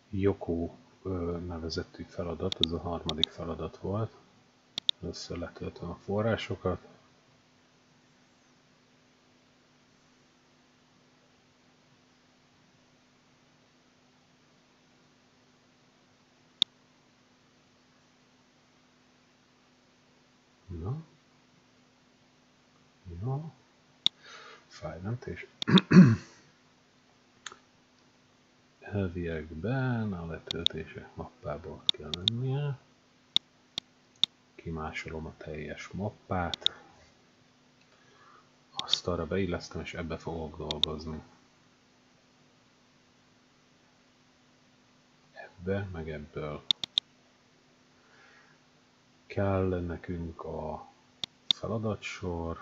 Yoko nevezetű feladat, ez a harmadik feladat volt. Össze letöltöm a forrásokat. Na. Jó. Fájlmentés. Elviekben a letöltések mappából kell lennie. Kimásolom a teljes mappát. Azt arra beillesztem, és ebbe fogok dolgozni. Ebbe, meg ebből. Kell nekünk a feladatsor,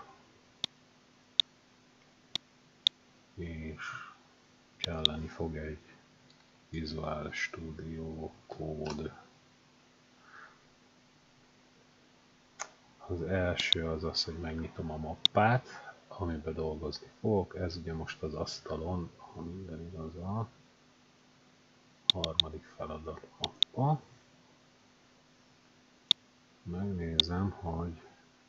és kelleni fog egy Visual Studio kód. Az első az az, hogy megnyitom a mappát, amiben dolgozni fogok. Ez ugye most az asztalon, ha minden igaz, a harmadik feladat mappa. Megnézem, hogy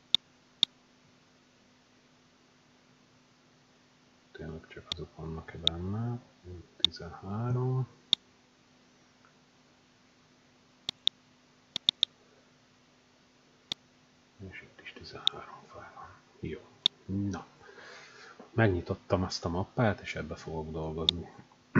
tényleg csak azok vannak-e benne. 13. És itt is 13 fájl van. Jó. Na. Megnyitottam ezt a mappát, és ebbe fogok dolgozni.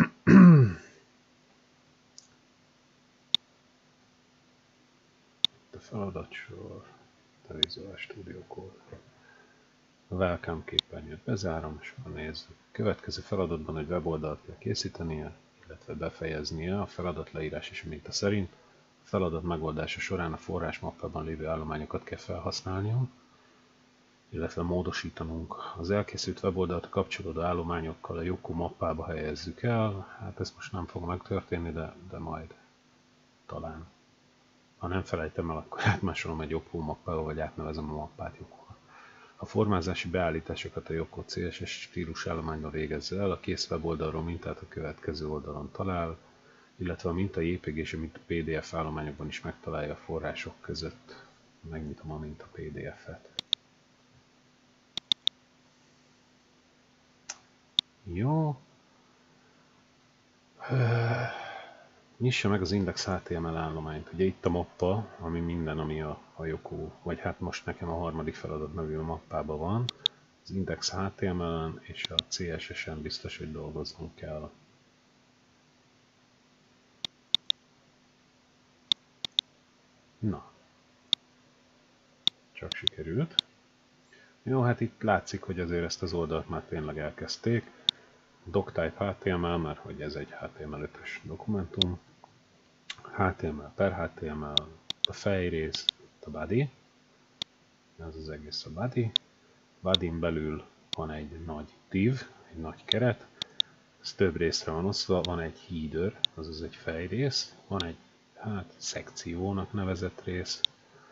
A feladatsor, a Visual Studio Code. A Welcome képernyőt bezárom, és akkor nézzük. Következő feladatban egy weboldalt kell készítenie, illetve befejeznie a feladat leírás és minta szerint. A feladat megoldása során a forrás mappában lévő állományokat kell felhasználnia, illetve módosítanunk. Az elkészült weboldalt a kapcsolódó állományokkal a Yoko mappába helyezzük el. Hát ez most nem fog megtörténni, de majd talán. Ha nem felejtem el, akkor átmásolom egy Yoko mappába, vagy átnevezem a mappát Yoko. A formázási beállításokat a Yoko CSS stílus állományba végezze el, a kész weboldalról mintát a következő oldalon talál, illetve a minta JPG és a minta PDF állományokban is megtalálja a források között. Megnyitom a minta PDF-et. Jó. Nyissa meg az index HTML állományt. Ugye itt a mappa, ami minden, ami a Yoko, vagy hát most nekem a harmadik feladat nevű mappában van. Az index HTML-en és a CSS-en biztos, hogy dolgoznunk kell. Na. Csak sikerült. Jó, hát itt látszik, hogy azért ezt az oldalt már tényleg elkezdték. Doctype HTML, mert hogy ez egy HTML5-ös dokumentum. HTML per HTML, a fejrész, a body. Ez az egész a body. Bodyn belül van egy nagy div, egy nagy keret. Ez több részre van osztva, van egy header, azaz egy fejrész. Van egy szekciónak nevezett rész.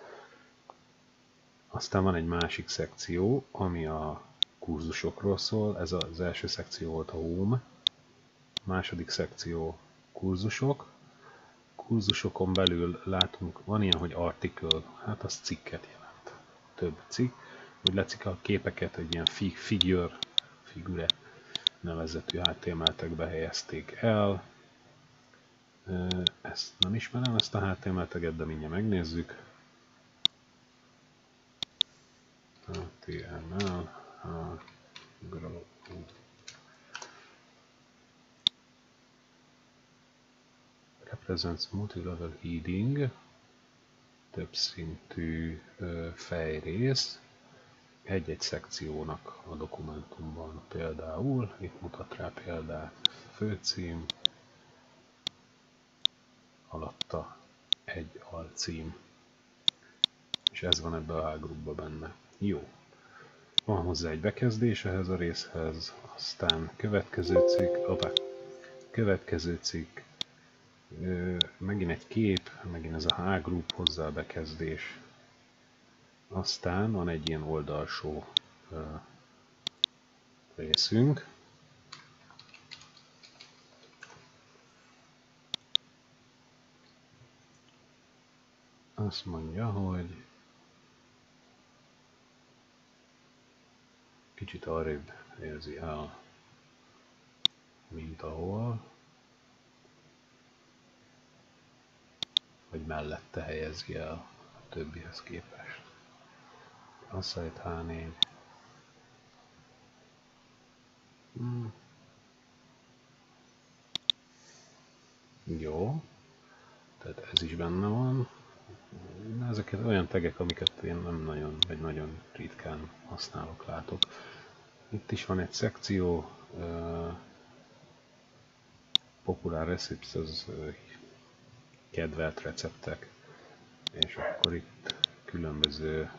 Aztán van egy másik szekció, ami a kurzusokról szól. Ez az első szekció volt a home. A második szekció kurzusok. Kurzusokon belül látunk, van ilyen, hogy article, hát az cikket jelent. Több cikk. Úgy látszik a képeket egy ilyen figure nevezetű HTML-tekbe helyezték el. Ezt nem ismerem, ezt a HTML taget, de mindjárt megnézzük. HTML, represents multi-level heading, többszintű fejrész, egy-egy szekciónak a dokumentumban például, itt mutat rá példát, főcím, alatta egy alcím, és ez van ebbe a H-groupba benne. Jó. Van hozzá egy bekezdés ehhez a részhez, aztán következő cikk, megint egy kép, megint ez a H-group, hozzá a bekezdés. Aztán van egy ilyen oldalsó részünk. Azt mondja, hogy kicsit arrébb helyezi el, mint ahol, vagy mellette helyezi el a többihez képest. Asszályt H4. Jó, tehát ez is benne van. Ezeket olyan tegek, amiket én nem nagyon, vagy nagyon ritkán használok, látok. Itt is van egy szekció, Popular Recipes, az kedvelt receptek, és akkor itt különböző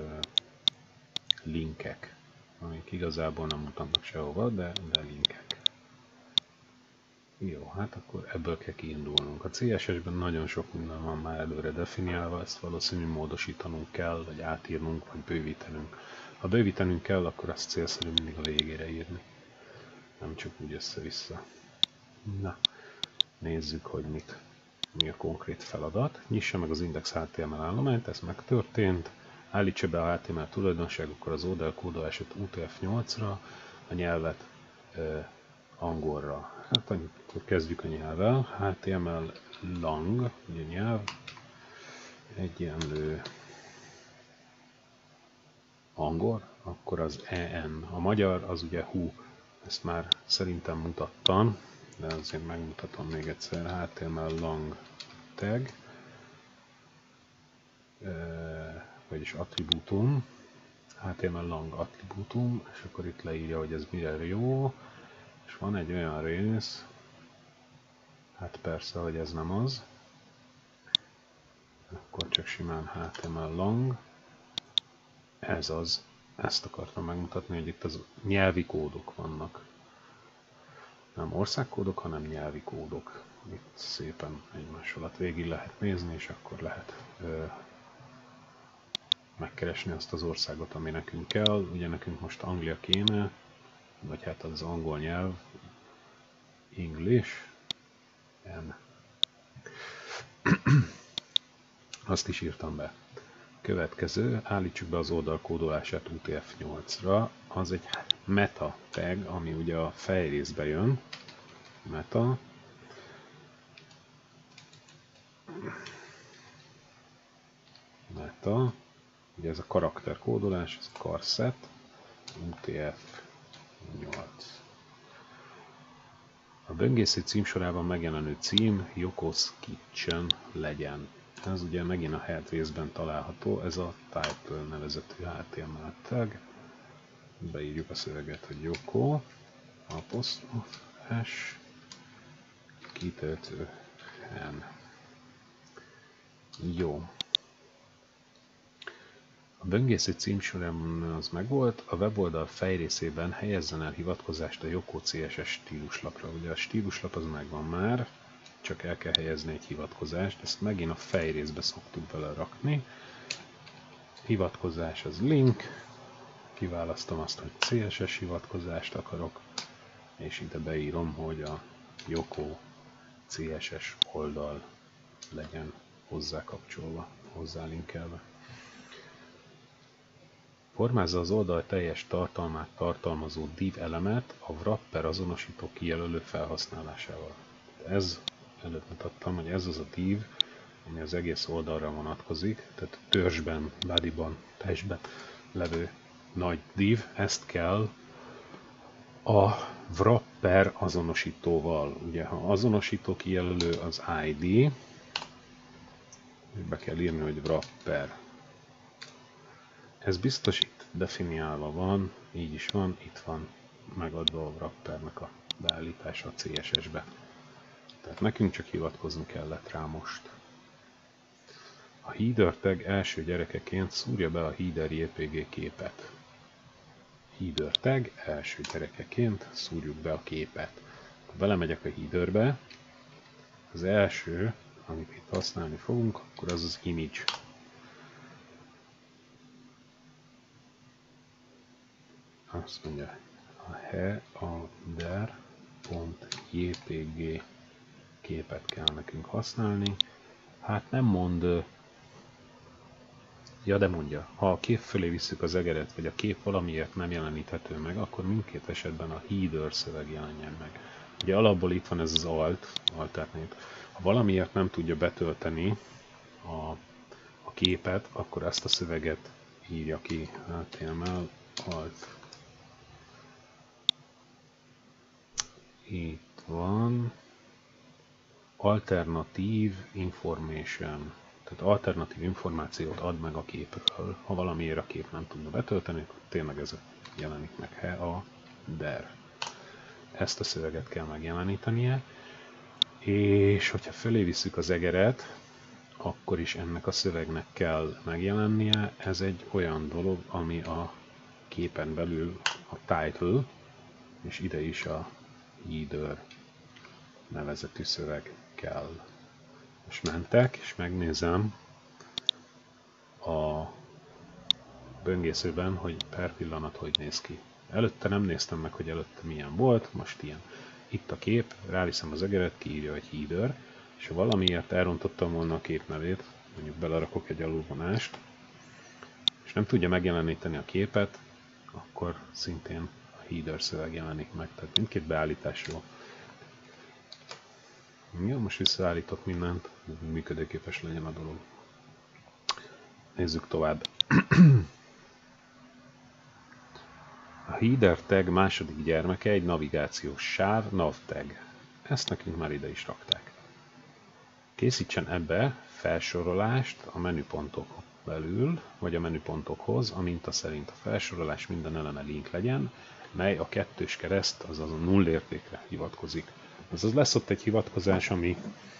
linkek, amik igazából nem mutatnak sehova, de linkek. Jó, hát akkor ebből kell kiindulnunk. A CSS-ben nagyon sok minden van már előre definiálva, ezt valószínűleg módosítanunk kell, vagy átírnunk, vagy bővítenünk. Ha bővítenünk kell, akkor azt célszerű mindig a végére írni. Nem csak úgy össze-vissza. Na, nézzük, hogy mi a konkrét feladat. Nyissa meg az index HTML állományt, ez megtörtént. Állítsa be a HTML tulajdonságokkal az oldal kódolását UTF-8-ra, a nyelvet angolra. Hát akkor kezdjük a nyelvvel. HTML lang, ugye nyelv, egyenlő angol, akkor az EN. A magyar az ugye HU, ezt már szerintem mutattam, de azért megmutatom még egyszer. HTML lang tag, vagyis attribútum, HTML lang attribútum, és akkor itt leírja, hogy ez mire jó, és van egy olyan rész, hát persze, hogy ez nem az, akkor csak simán HTML lang, ez az, ezt akartam megmutatni, hogy itt az nyelvi kódok vannak. Nem országkódok, hanem nyelvi kódok. Itt szépen egymás alatt végig lehet nézni, és akkor lehet megkeresni azt az országot, ami nekünk kell. Ugye nekünk most Anglia kéne, vagy hát az angol nyelv, English, N. Azt is írtam be. Következő, állítsuk be az oldal kódolását UTF-8-ra. Az egy meta tag, ami ugye a fejrészbe jön. Meta. Meta. Ugye ez a karakter kódolás, ez charset. UTF-8. A böngésző címsorában megjelenő cím Yoko's Kitchen legyen. Ez ugye megint a head részben található, ez a title nevezetű HTML tag. Beírjuk a szöveget, hogy Yoko, apostrof S, kitöltő N. Jó. A böngésző címsorában az megvolt, a weboldal fejrészében helyezzen el hivatkozást a Yoko CSS stíluslapra. Ugye a stíluslap az megvan már, csak el kell helyezni egy hivatkozást, ezt megint a fejrészbe szoktuk belerakni. Hivatkozás az link, kiválasztom azt, hogy CSS hivatkozást akarok, és ide beírom, hogy a Yoko CSS oldal legyen hozzá kapcsolva, hozzá linkelve. Formázza az oldal teljes tartalmát tartalmazó div elemet a wrapper azonosító kijelölő felhasználásával. Ez, előtt mutattam, hogy ez az a div, ami az egész oldalra vonatkozik, tehát törzsben, bodyban, testben levő nagy div, ezt kell a wrapper azonosítóval. Ugye, ha azonosító kijelölő az ID, be kell írni, hogy wrapper. Ez biztos itt definiálva van, így is van, itt van megadva a wrappernek a beállítása a CSS-be. Tehát nekünk csak hivatkozni kellett rá most. A header tag első gyerekeként szúrja be a header JPG képet. Header tag első gyerekeként szúrjuk be a képet. Ha belemegyek a headerbe, az első, amit itt használni fogunk, akkor az az image. Azt mondja, a header.jpg képet kell nekünk használni. Hát nem mond Ja, de mondja, ha a kép fölé visszük az egeret, vagy a kép valamiért nem jeleníthető meg, akkor mindkét esetben a header szöveg jelenjen meg. Ugye alapból itt van ez az alternate. Ha valamiért nem tudja betölteni a képet, akkor ezt a szöveget írja ki. HTML alt. Itt van alternatív information. Tehát alternatív információt ad meg a képről. Ha valamiért a kép nem tudna betölteni, akkor tényleg ez jelenik meg. Header. Ezt a szöveget kell megjelenítenie. És hogyha fölé visszük az egeret, akkor is ennek a szövegnek kell megjelennie. Ez egy olyan dolog, ami a képen belül a title, és ide is a header nevezetű szöveg kell. Most mentek, és megnézem a böngészőben, hogy per pillanat hogy néz ki. Előtte nem néztem meg, hogy előtte milyen volt, most ilyen. Itt a kép, ráviszem az egeret, kiírja egy header, és ha valamiért elrontottam volna a kép nevét, mondjuk belerakok egy alulvonást, és nem tudja megjeleníteni a képet, akkor szintén a header szöveg jelenik meg. Tehát mindkét beállításról. Jó, most visszaállítok mindent, hogy működőképes legyen a dolog. Nézzük tovább. A header tag második gyermeke egy navigációs sáv, nav tag. Ezt nekünk már ide is rakták. Készítsen ebbe felsorolást a menüpontok belül, vagy a menüpontokhoz, a minta szerint a felsorolás minden eleme link legyen, mely a kettős kereszt, azaz a null értékre hivatkozik. Azaz lesz ott egy hivatkozás, ami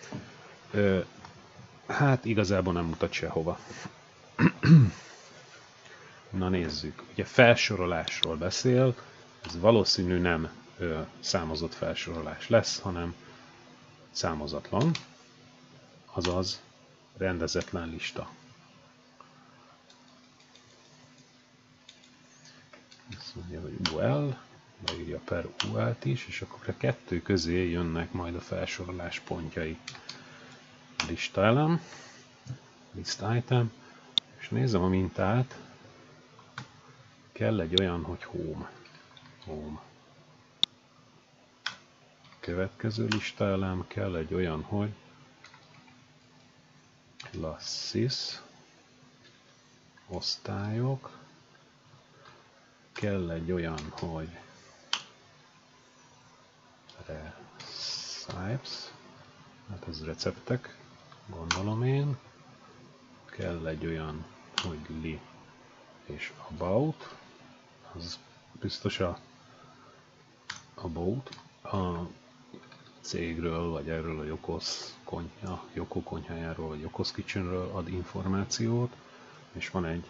hát igazából nem mutat sehova. Na nézzük, ugye felsorolásról beszél, ez valószínű nem számozott felsorolás lesz, hanem számozatlan, azaz rendezetlen lista. Ezt mondja, hogy UL, beírja per UL-t is, és akkor a kettő közé jönnek majd a felsorolás pontjai. Lista elem, list item, és nézem a mintát, kell egy olyan, hogy home. Következő listaelem, kell egy olyan, hogy classes, osztályok, kell egy olyan, hogy recipes, hát ez receptek, gondolom én, kell egy olyan, hogy li és about, az biztos a about, a cégről, vagy erről a Yoko konyhájáról, vagy Yoko's Kitchenről ad információt, és van egy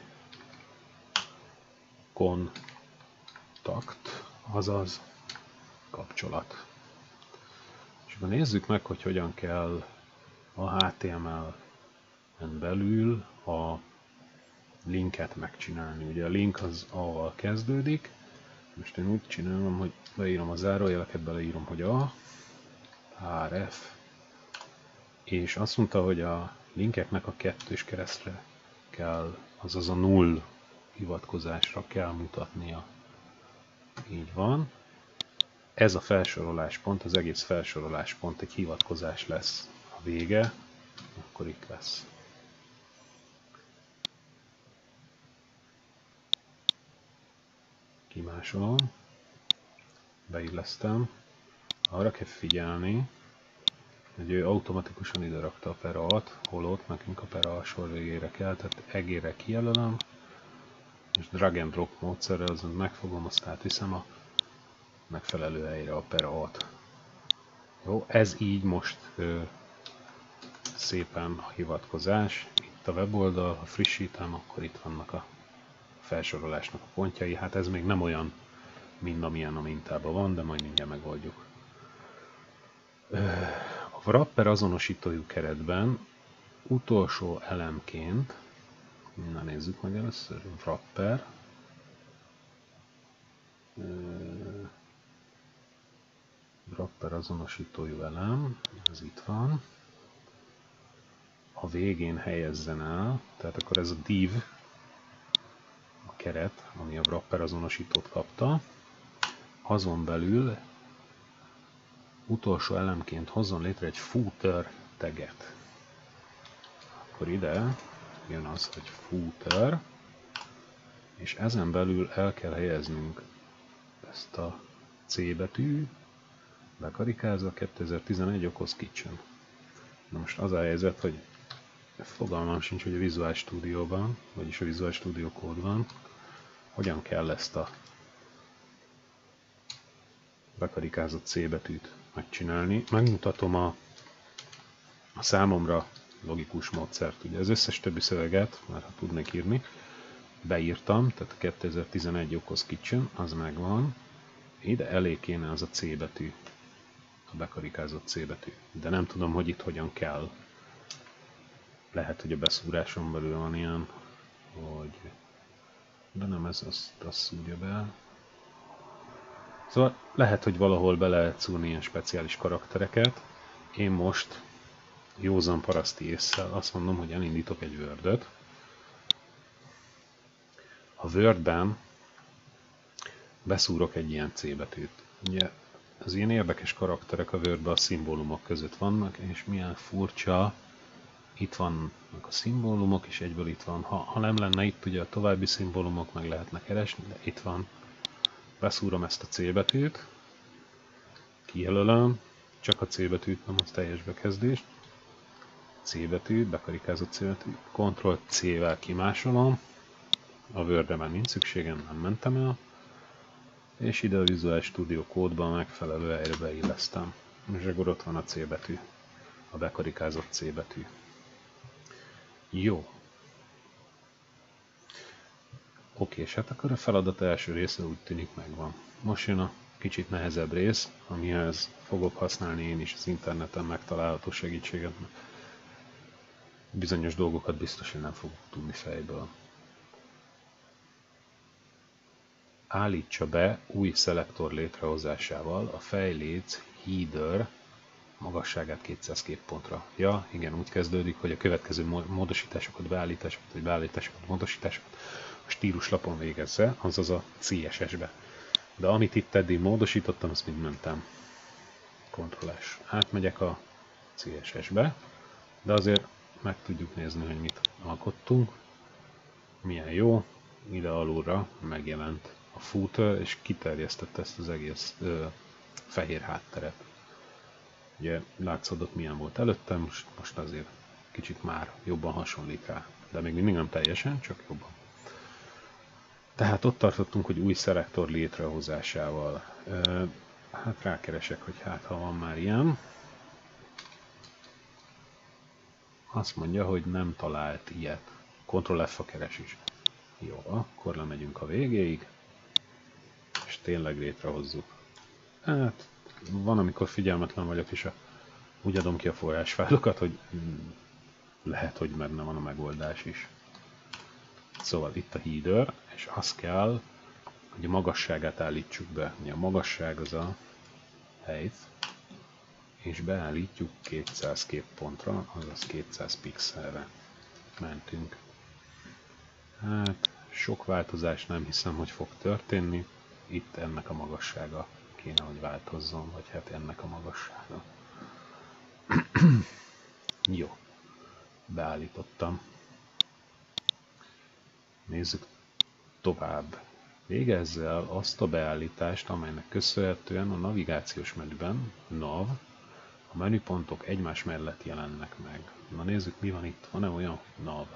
kontakt, azaz kapcsolat. És akkor nézzük meg, hogy hogyan kell a HTML-en belül a linket megcsinálni. Ugye a link az A-val kezdődik, most én úgy csinálom, hogy beírom a zárójeleket, beleírom, hogy A, href, és azt mondta, hogy a linkeknek a kettős keresztre kell, azaz a null hivatkozásra kell mutatnia. Így van. Ez a felsoroláspont, az egész felsoroláspont egy hivatkozás lesz. A vége, akkor itt lesz. Kimásolom, beillesztem. Arra kell figyelni, hogy ő automatikusan ide rakta a per A-t, holott nekünk a per A sor végére kell, tehát egére kijelölöm, és drag and drop módszerrel azon megfogom, azt átviszem a megfelelő helyre a per A-t. Jó, ez így most szépen a hivatkozás. Itt a weboldal, ha frissítem, akkor itt vannak a felsorolásnak a pontjai. Hát ez még nem olyan, mint amilyen a mintában van, de majd mindjárt megoldjuk. A wrapper azonosítójú keretben utolsó elemként, na nézzük meg először, wrapper, wrapper azonosítójú elem, ez itt van, a végén helyezzen el, tehát akkor ez a div, keret, ami a wrapper azonosítót kapta, azon belül utolsó elemként hozzon létre egy footer taget. Akkor ide jön az, hogy footer, és ezen belül el kell helyeznünk ezt a C betű, bekarikázva 2011 Okoz Kitchen. Na most az a helyzet, hogy fogalmam sincs, hogy a Visual Studio-ban, vagyis a Visual Studio Code-ban, hogyan kell ezt a bekarikázott C betűt megcsinálni. Megmutatom a számomra logikus módszert. Ugye az összes többi szöveget, már ha tudnék írni, beírtam, tehát a 2011 Okoz Kitchen, az megvan. Ide elé kéne az a C betű, a bekarikázott C betű. De nem tudom, hogy itt hogyan kell. Lehet, hogy a beszúráson belül van ilyen, hogy... De nem, ez azt szúrja be. Szóval lehet, hogy valahol be lehet szúrni ilyen speciális karaktereket. Én most józan paraszti ésszel azt mondom, hogy elindítok egy Word-öt. A Word-ben beszúrok egy ilyen C betűt. Ugye az ilyen érdekes karakterek a Word-ben a szimbólumok között vannak, és milyen furcsa, itt vannak a szimbólumok, és egyből itt van. Ha nem lenne itt, ugye a további szimbólumok meg lehetne keresni, de itt van. Beszúrom ezt a C betűt, kijelölöm, csak a C betűt, nem az teljes bekezdést. C betű, bekarikázott C betű, Ctrl-C-vel kimásolom, a Word-re már nincs szükségem, nem mentem el, és ide a Visual Studio Code-ban megfelelő helyre beillesztem. És akkor ott van a C betű, a bekarikázott C betű. Jó. Oké, és hát akkor a feladat első része úgy tűnik megvan. Most jön a kicsit nehezebb rész, amihez fogok használni én is az interneten megtalálható segítséget. Bizonyos dolgokat biztos, hogy nem fogok tudni fejből. Állítsa be új szelektor létrehozásával a fejléc header magasságát 200 képpontra. Ja, igen, úgy kezdődik, hogy a következő módosításokat, beállításokat, módosításokat a stíluslapon végezze, azaz a CSS-be. De amit itt eddig módosítottam, azt mind mentem. Ctrl-S. Átmegyek a CSS-be, de azért meg tudjuk nézni, hogy mit alkottunk. Milyen jó, ide alulra megjelent a footer, és kiterjesztette ezt az egész fehér hátteret. Ugye látszódott, milyen volt előttem, most azért kicsit már jobban hasonlít rá. De még mindig nem teljesen, csak jobban. Tehát ott tartottunk, hogy új szelektor létrehozásával. Hát rákeresek, hogy hát ha van már ilyen. Azt mondja, hogy nem talált ilyet. Ctrl-F a keresés. Jó, akkor lemegyünk a végéig, és tényleg létrehozzuk. Hát, van, amikor figyelmetlen vagyok, és úgy adom ki a forrásfájlokat, hogy lehet, hogy benne van a megoldás is. Szóval itt a header, és az kell, hogy a magasságát állítsuk be. A magasság az a height, és beállítjuk 200 képpontra, azaz 200 pixelre. Mentünk. Hát, sok változás nem hiszem, hogy fog történni. Itt ennek a magassága kéne, hogy változzon, vagy hát ennek a magassága. Jó, beállítottam. Nézzük tovább. Végezze el azt a beállítást, amelynek köszönhetően a navigációs menüben, nav, a menüpontok egymás mellett jelennek meg. Na nézzük, mi van itt. Van-e olyan nav?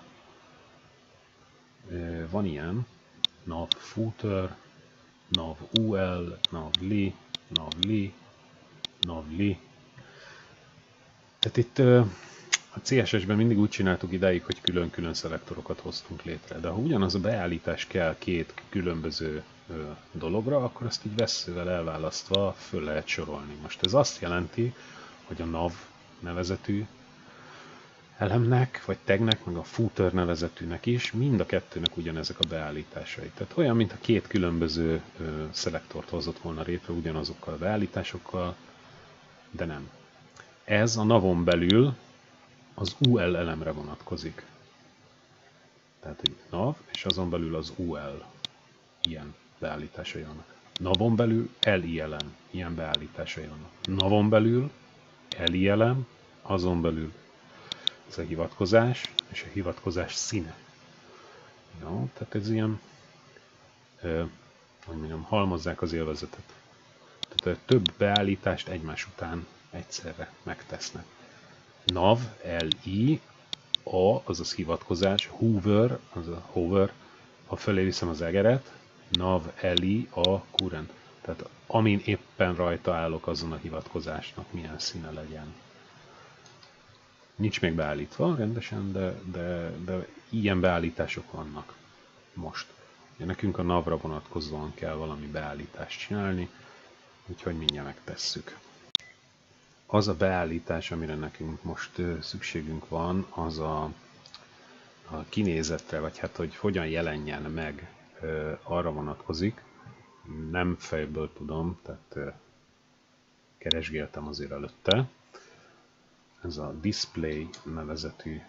Van ilyen. Nav footer, nav ul, nav li, nav li, nav li. Tehát itt a CSS-ben mindig úgy csináltuk idáig, hogy külön-külön szelektorokat hoztunk létre. De ha ugyanaz a beállítás kell két különböző dologra, akkor azt így vesszővel elválasztva föl lehet sorolni. Most ez azt jelenti, hogy a nav nevezetű elemnek, vagy tagnek, meg a footer nevezetűnek is, mind a kettőnek ugyanezek a beállításai. Tehát olyan, mintha két különböző szelektort hozott volna létre ugyanazokkal a beállításokkal, de nem. Ez a navon belül az UL elemre vonatkozik. Tehát egy nav, és azon belül az UL. ilyen beállításai vannak. Navon belül LILM, ilyen beállításai vannak. Navon belül LILM, azon belül ez a hivatkozás, és a hivatkozás színe. Jó, tehát ez ilyen, hogy mondjam, halmozzák az élvezetet. Tehát több beállítást egymás után egyszerre megtesznek. Nav, LI, A, azaz hivatkozás, hover, az a hover, ha fölé viszem az egeret, nav, LI, A, current. Tehát amin éppen rajta állok, azon a hivatkozásnak milyen színe legyen. Nincs még beállítva rendesen, de ilyen beállítások vannak most. Nekünk a navra vonatkozóan kell valami beállítást csinálni, úgyhogy mindjárt megtesszük. Az a beállítás, amire nekünk most szükségünk van, az a kinézetre, vagy hát hogy hogyan jelenjen meg, arra vonatkozik. Nem fejből tudom, tehát keresgéltem azért előtte. Ez a display nevezetű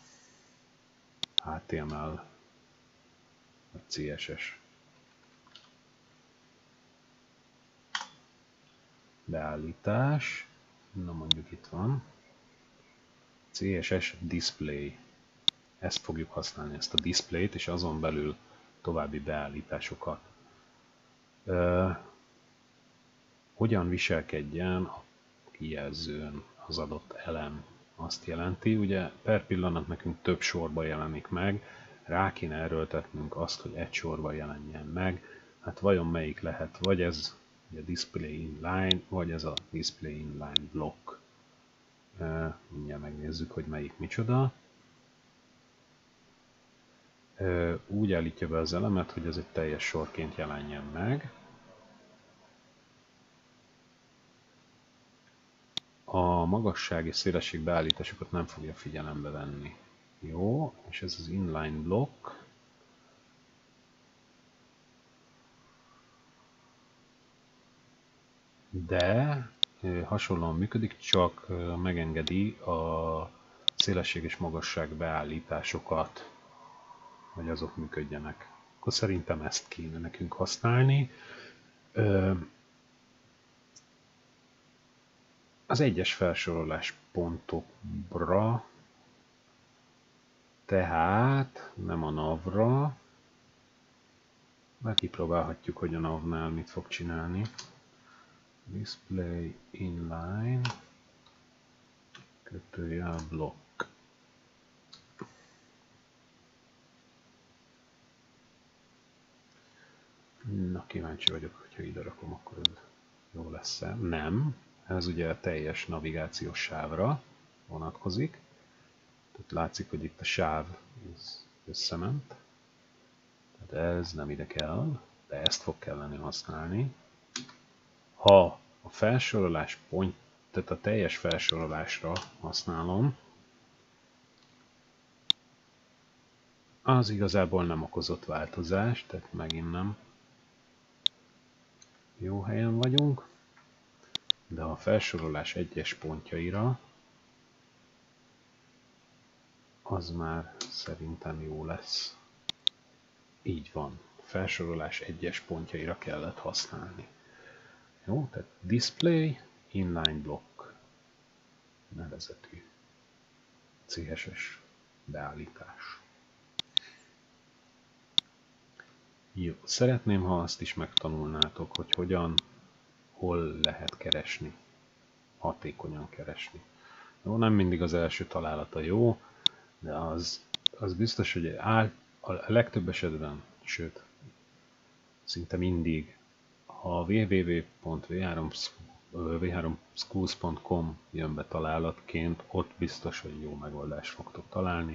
HTML vagy CSS beállítás. Na mondjuk itt van. CSS display. Ezt fogjuk használni, ezt a displayt, és azon belül további beállításokat. Hogyan viselkedjen a kijelzőn az adott elem, azt jelenti, ugye per pillanat nekünk több sorba jelenik meg, rá kéne erőltetnünk azt, hogy egy sorba jelenjen meg. Hát vajon melyik lehet? Vagy ez a display inline, vagy ez a display inline block. Mindjárt megnézzük, hogy melyik micsoda. Úgy állítja be az elemet, hogy ez egy teljes sorként jelenjen meg. A magasság és szélesség beállításokat nem fogja figyelembe venni. Jó, és ez az inline block. De hasonlóan működik, csak megengedi a szélesség és magasság beállításokat, hogy azok működjenek. Akkor szerintem ezt kéne nekünk használni. Az egyes felsorolás pontokra, tehát nem a navra, mert kipróbálhatjuk, hogy a navnál mit fog csinálni. Display inline kötőjel block. Na, kíváncsi vagyok, hogyha ide rakom, akkor ez jó lesz-e. Nem, ez ugye a teljes navigációs sávra vonatkozik. Tehát látszik, hogy itt a sáv összement. Tehát ez nem ide kell, de ezt fog kelleni használni. Ha a felsorolás pont, tehát a teljes felsorolásra használom, az igazából nem okozott változást, tehát megint nem jó helyen vagyunk, de a felsorolás egyes pontjaira az már szerintem jó lesz. Így van, a felsorolás egyes pontjaira kellett használni. Jó, tehát display inline block nevezetű CSS beállítás. Jó, szeretném, ha azt is megtanulnátok, hogy hogyan, hol lehet keresni, hatékonyan keresni. Jó, nem mindig az első találata jó, de az biztos, hogy a legtöbb esetben, sőt, szinte mindig, ha a www.v3schools.com jön be találatként, ott biztos, hogy jó megoldást fogtok találni.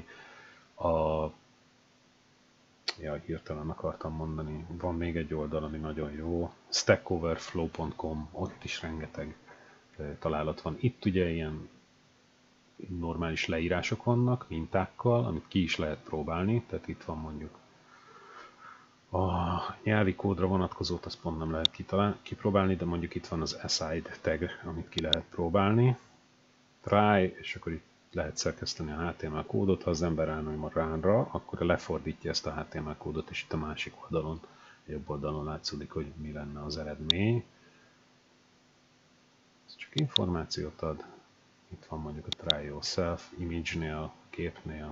Hirtelen akartam mondani, van még egy oldal, ami nagyon jó, stackoverflow.com, ott is rengeteg találat van. Itt ugye ilyen normális leírások vannak, mintákkal, amit ki is lehet próbálni, tehát itt van mondjuk a nyelvi kódra vonatkozót, azt pont nem lehet kipróbálni, de mondjuk itt van az aside tag, amit ki lehet próbálni. Try, és akkor itt lehet szerkeszteni a HTML kódot, ha az ember elnyom a ránra, akkor lefordítja ezt a HTML kódot, és itt a másik oldalon jobb oldalon látszódik, hogy mi lenne az eredmény. Ez csak információt ad. Itt van mondjuk a Try Yourself image-nél, képnél.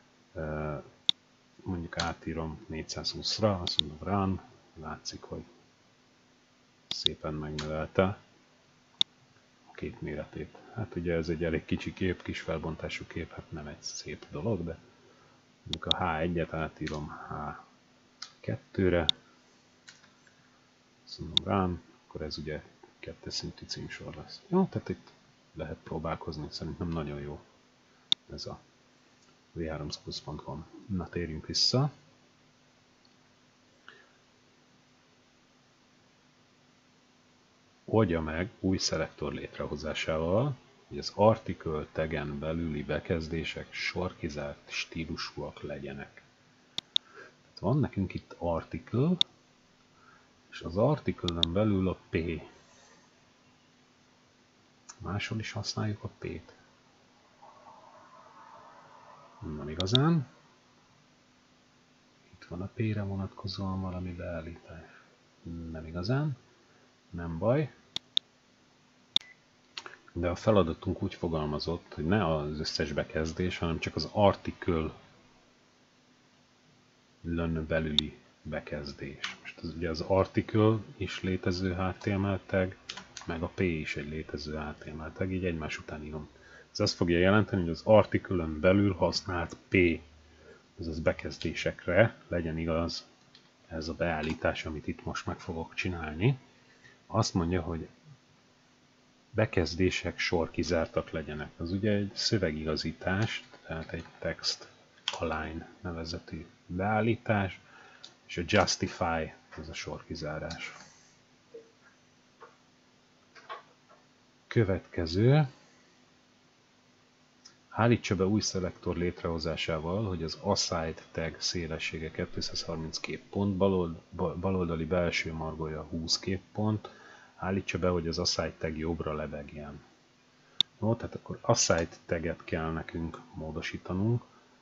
Mondjuk átírom 420-ra, azt mondom Run, látszik, hogy szépen megnövelte a kép méretét. Hát ugye ez egy elég kicsi kép, kis felbontású kép, hát nem egy szép dolog, de mondjuk a H1-et átírom H2-re, azt mondom Run, akkor ez ugye 2 szintű címsor lesz. Jó, tehát itt lehet próbálkozni, szerintem nagyon jó ez a v3schools.com. Na, térjünk vissza. Oldja meg új szelektor létrehozásával, hogy az article taggen belüli bekezdések sorkizárt stílusúak legyenek. Tehát van nekünk itt article, és az article-en belül a P. Máshol is használjuk a P-t. Nem igazán. Itt van a P-re vonatkozóan valami beállítás. Nem igazán. Nem baj. De a feladatunk úgy fogalmazott, hogy ne az összes bekezdés, hanem csak az article belüli bekezdés. Most ugye az article is létező HTML tag, meg a P is egy létező HTML tag, így egymás után írom. Ez azt fogja jelenteni, hogy az article-ön belül használt P, azaz bekezdésekre legyen igaz ez a beállítás, amit itt most meg fogok csinálni. Azt mondja, hogy bekezdések sorkizártak legyenek. Az ugye egy szövegigazítás, tehát egy text align nevezetű beállítás, és a justify az a sorkizárás. Következő. Állítsa be új szelektor létrehozásával, hogy az aside tag szélessége 230 képpont, baloldali belső margója 20 képpont. Állítsa be, hogy az aside tag jobbra lebegjen. No, tehát akkor aside taget kell nekünk módosítanunk.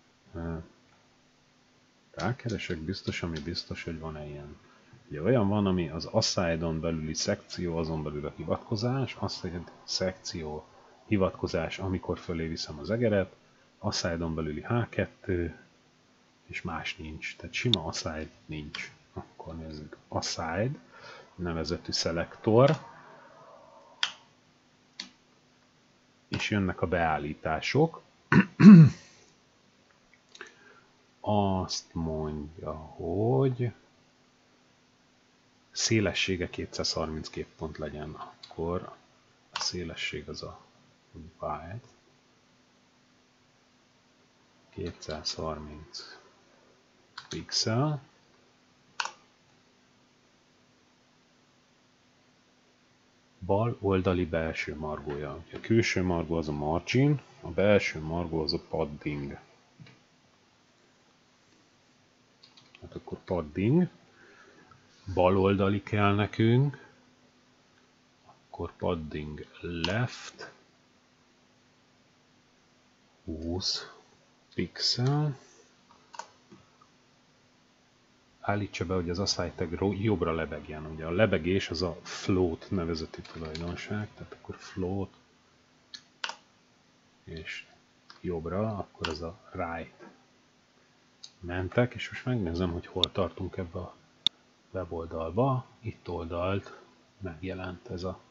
Rákeresek biztos, ami biztos, hogy van-e ilyen. Ugye olyan van, ami az aside-on belüli szekció, azon belül a hivatkozás, aside szekció, hivatkozás, amikor fölé viszem az egeret, aside-on belüli H2, és más nincs. Tehát sima aside nincs. Akkor nézzük. Aside nevezetű szelektor, és jönnek a beállítások. Azt mondja, hogy szélessége 230 képpont legyen, akkor a szélesség az a width 230 pixel, bal oldali belső margója. A külső margó az a margin, a belső margó az a padding. Hát akkor padding, bal oldali kell nekünk, akkor padding left 20 pixel. Állítsa be, hogy az aside tag jobbra lebegjen. Ugye a lebegés az a float nevezetű tulajdonság, tehát akkor float és jobbra, akkor az a right. Mentek, és most megnézem, hogy hol tartunk ebbe a weboldalba. Itt oldalt megjelent ez a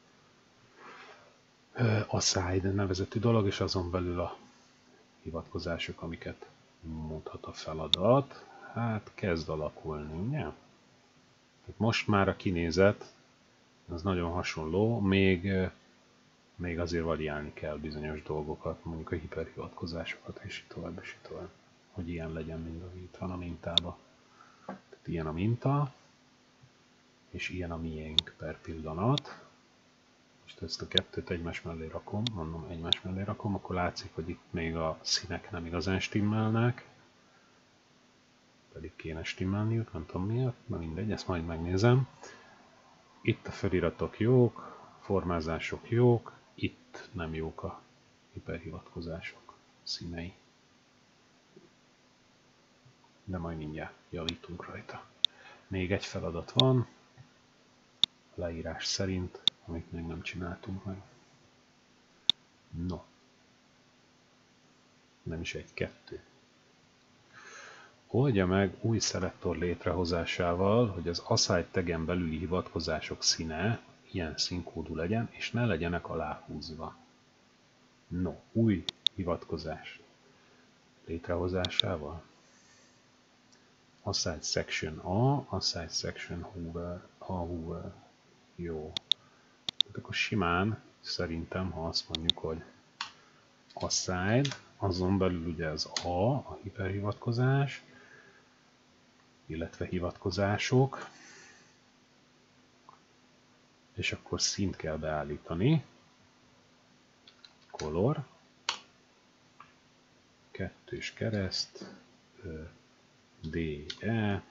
aside nevezetű dolog, és azon belül a hivatkozások, amiket mondhat a feladat. Hát kezd alakulni, ugye? Tehát most már a kinézet az nagyon hasonló, még azért variálni kell bizonyos dolgokat, mondjuk a hiperhivatkozásokat, és így tovább, és így tovább. Hogy ilyen legyen, mint ami itt van a mintában. Tehát ilyen a minta, és ilyen a miénk per pillanat. Most ezt a kettőt egymás mellé rakom, mondom egymás mellé rakom, akkor látszik, hogy itt még a színek nem igazán stimmelnek. Pedig kéne stimmelniük, nem tudom miért, na mindegy, ezt majd megnézem. Itt a feliratok jók, formázások jók, itt nem jók a hiperhivatkozások színei. De majd mindjárt javítunk rajta. Még egy feladat van, a leírás szerint, amit még nem csináltunk meg. No. Nem is egy, kettő. Oldja meg új szelektor létrehozásával, hogy az assign taggen belüli hivatkozások színe ilyen színkódú legyen, és ne legyenek aláhúzva. No, új hivatkozás létrehozásával. Assign section A, assign section hover, a hover. Jó. Tehát akkor simán szerintem, ha azt mondjuk, hogy assign, azon belül ugye az a hiperhivatkozás, illetve hivatkozások, és akkor színt kell beállítani. Color, kettős kereszt, DE,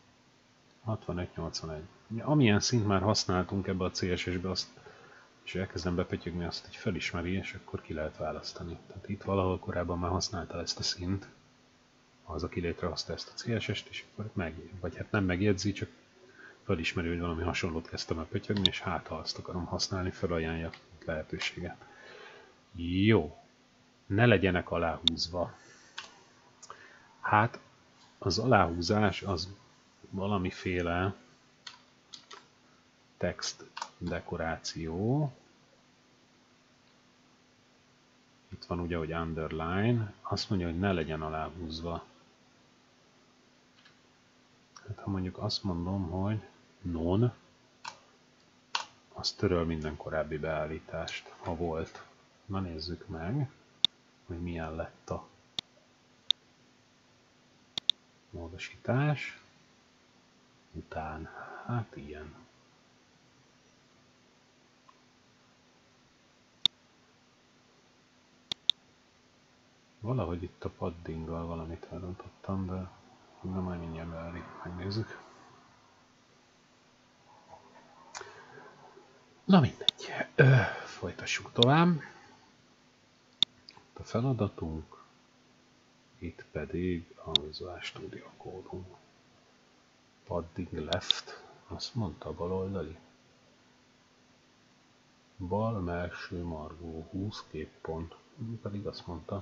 6581. Amilyen szint már használtunk ebbe a CSS-be, azt, és elkezdem bepötyögni, azt így felismeri, és akkor ki lehet választani. Tehát itt valahol korábban már használta ezt a szint, az, aki létrehozta ezt a CSS-t, és akkor vagy hát nem megjegyzi, csak felismeri, hogy valami hasonlót kezdtem el pötyögni, és hát ha azt akarom használni, felajánlja lehetőséget. Jó, ne legyenek aláhúzva. Hát az aláhúzás az valamiféle text dekoráció. Itt van ugye, hogy underline, azt mondja, hogy ne legyen aláhúzva. Hát ha mondjuk azt mondom, hogy non, az töröl minden korábbi beállítást, ha volt. Na nézzük meg, hogy milyen lett a módosítás után. Hát ilyen. Valahogy itt a paddinggal valamit elrontottam, de majd mindjárt beállít, megnézzük. Na mindegy, folytassuk tovább. A feladatunk, itt pedig a Visual Studio Code-on. Padding left, azt mondta baloldali. Bal melső margó 20 képpont, pedig azt mondta.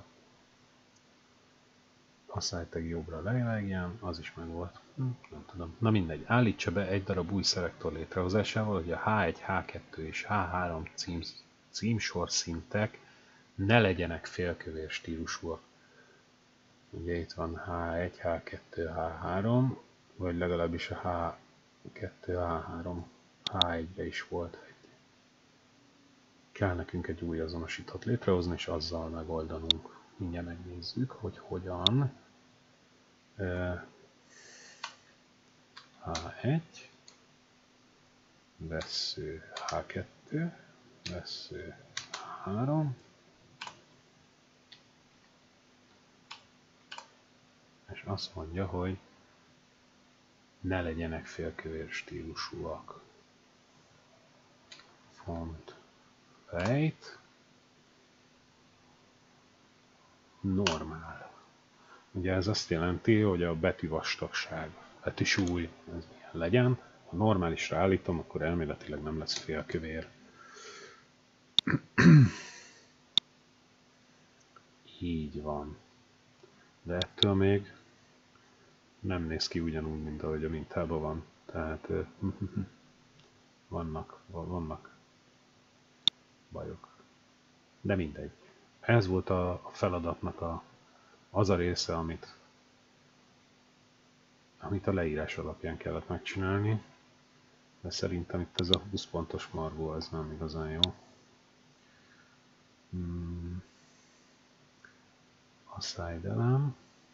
A szájteg jobbra lelegjen, az is meg volt. Nem tudom. Na mindegy, állítsa be egy darab új szelektor létrehozásával, hogy a H1, H2 és H3 címsor szintek ne legyenek félkövér stílusúak. Ugye itt van H1, H2, H3, vagy legalábbis a H2, H3, H1-be is volt egy. Kell nekünk egy új azonosítót létrehozni, és azzal megoldanunk. Mindjárt megnézzük, hogy hogyan. H1, vessző H2, vessző H3, és azt mondja, hogy ne legyenek félkövér stílusúak. Font weight normál. Ugye ez azt jelenti, hogy a betű vastagság, betűsúly, ez milyen legyen. Ha normálisra állítom, akkor elméletileg nem lesz félkövér. Így van. De ettől még nem néz ki ugyanúgy, mint ahogy a mintában van. Tehát vannak bajok. De mindegy. Ez volt a feladatnak az a része, amit a leírás alapján kellett megcsinálni. De szerintem itt ez a 20 pontos margó, ez nem igazán jó. A side elem.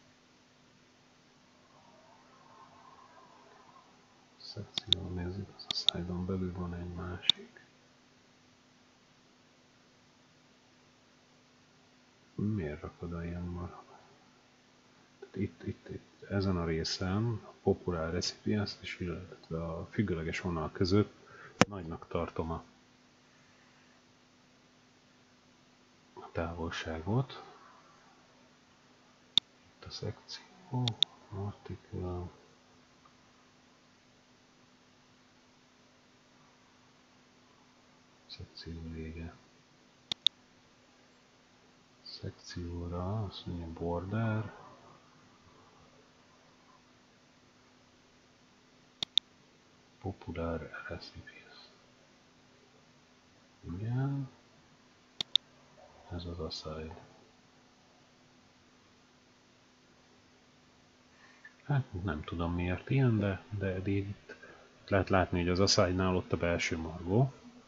Szekció, nézzük, az a side-on belül van egy másik. Miért rakod a ilyen marha? Itt, ezen a részen, a Popular Recipients és illetve a függőleges vonal között nagynak tartom a távolságot. Itt a szekció, article, Szekció vége. Szekcióra azt mondja border. Popular recipes. Igen. Ez az aside. Hát nem tudom miért ilyen, de itt lehet látni, hogy az aside-nál ott a belső margó.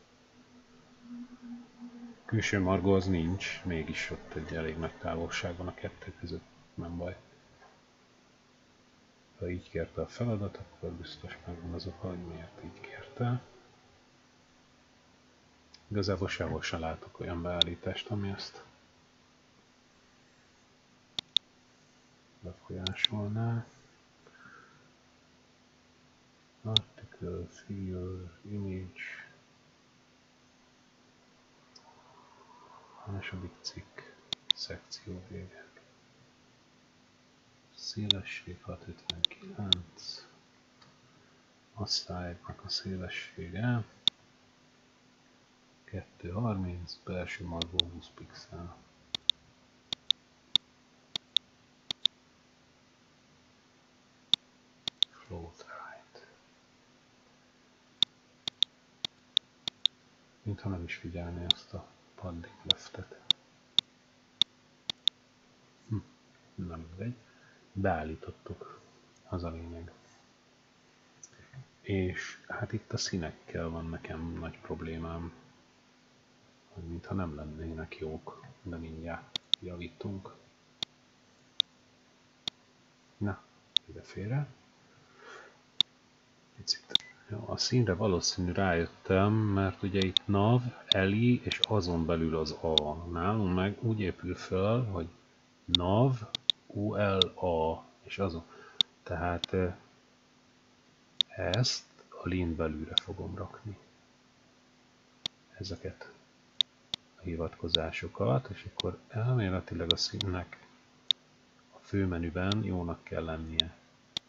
Külső margó az nincs, mégis ott egy elég nagy távolság van a kettő között, nem baj. Ha így kérte a feladat, akkor biztos megvan az oka, hogy miért így kérte. Igazából sehol sem látok olyan beállítást, ami ezt befolyásolná. Article, figure, image. Második cikk, szekció vége. Szélesség 659. Aside-nak a szélessége 230, belső margó 20 pixel. Float right. Mintha nem is figyelné azt a padding leftet. Nem mindegy. Beállítottuk. Az a lényeg. És hát itt a színekkel van nekem nagy problémám. Mintha nem lennének jók, de mindjárt javítunk. Na, idefélre. Jó, a színre valószínű rájöttem, mert ugye itt nav, eli és azon belül az a. Nálunk meg úgy épül fel, hogy nav, ula és azon. Tehát ezt a lin belülre fogom rakni. Ezeket a hivatkozásokat, és akkor elméletileg a színnek a főmenüben jónak kell lennie.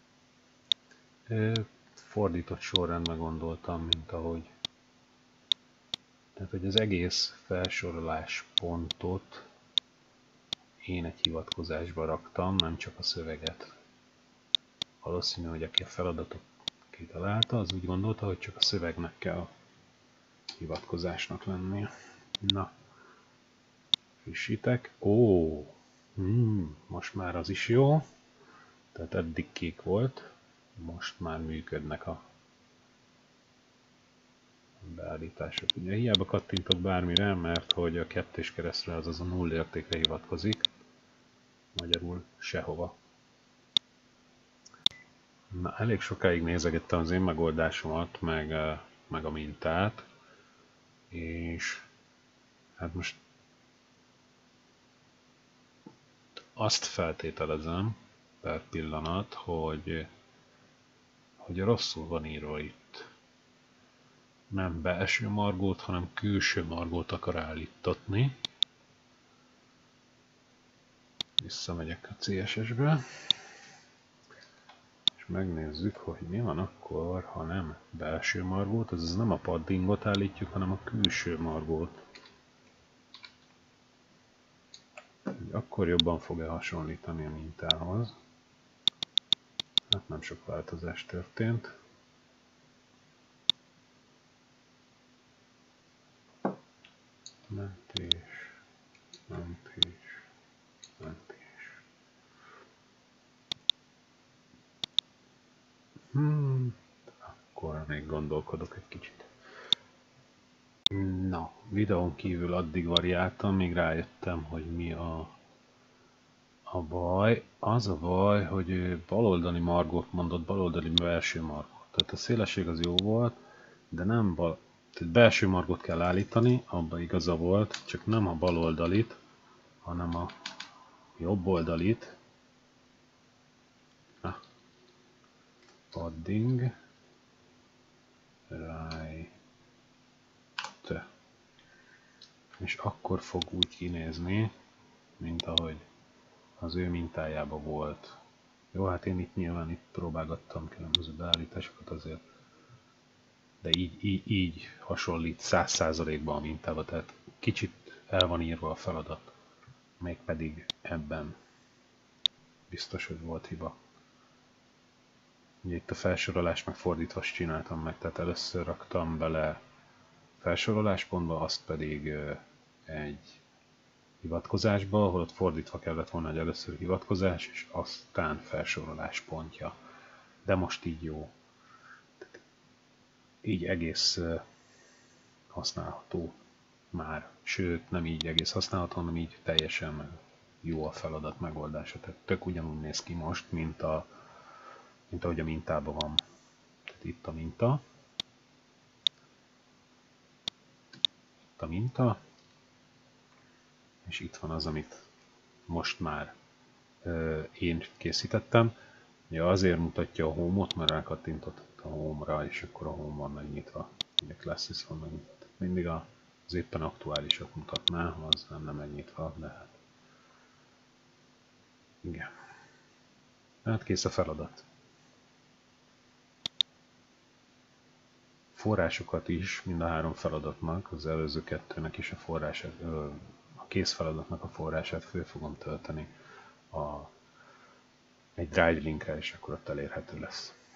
Fordított sorrendben gondoltam, mint ahogy. Tehát, hogy az egész felsorolás pontot én egy hivatkozásba raktam, nem csak a szöveget. Valószínű, hogy aki a feladatot kitalálta, az úgy gondolta, hogy csak a szövegnek kell hivatkozásnak lennie. Na, frissítek. Ó, most már az is jó. Tehát eddig kék volt, most már működnek a beállítások. Ugye hiába kattintok bármire, mert hogy a kettős keresztre az a null értékre hivatkozik. Magyarul sehova. Na, elég sokáig nézegettem az én megoldásomat, meg a mintát, és hát most azt feltételezem per pillanat, hogy rosszul van írva itt. Nem belső margót, hanem külső margót akar állítatni. Visszamegyek a CSS-be, és megnézzük, hogy mi van akkor, ha nem belső margót, azaz nem a paddingot állítjuk, hanem a külső margót. Akkor jobban fog-e hasonlítani a mintához. Hát nem sok változás történt. Mentés, mentés, mentés. Akkor még gondolkodok egy kicsit. Na, videón kívül addig variáltam, míg rájöttem, hogy mi a baj. Az a baj, hogy baloldali margót mondott, baloldali belső margót. Tehát a szélesség az jó volt, de nem tehát belső margót kell állítani, abban igaza volt, csak nem a baloldalit, hanem a jobb oldalit. Na, padding, right. És akkor fog úgy kinézni, mint ahogy az ő mintájában volt. Jó, hát én itt nyilván próbálgattam különböző beállításokat azért. de így hasonlít 100%-ban a mintába, tehát kicsit el van írva a feladat, mégpedig ebben biztos, hogy volt hiba. Ugye itt a felsorolást meg fordítva csináltam meg, tehát először raktam bele felsoroláspontba, azt pedig egy hivatkozásba, ahol ott fordítva kellett volna, hogy először hivatkozás, és aztán felsorolás pontja. De most így jó. Így egész használható már. Sőt, nem így egész használható, hanem így teljesen jó a feladat megoldása. Tehát tök ugyanúgy néz ki most, mint ahogy a mintában van. Tehát itt a minta, és itt van az, amit most már én készítettem. Ugye azért mutatja a home-ot, mert rákattintott a home-ra, és akkor a home van megnyitva. Ugye Classes van megnyitva. Mindig az éppen aktuálisat mutatná, ha az lenne megnyitva, de hát igen. Hát kész a feladat. Forrásokat is mind a 3 feladatnak, az előző 2-nek is a forrását, a kész feladatnak a forrását föl fogom tölteni egy drive linkre, és akkor ott elérhető lesz.